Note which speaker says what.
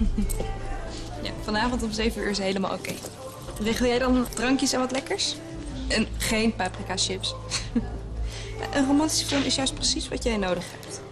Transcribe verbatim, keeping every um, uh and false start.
Speaker 1: Ja, vanavond om zeven uur is helemaal oké. Regel jij dan drankjes en wat lekkers? En geen paprika chips. Een romantische film is juist precies wat jij nodig hebt.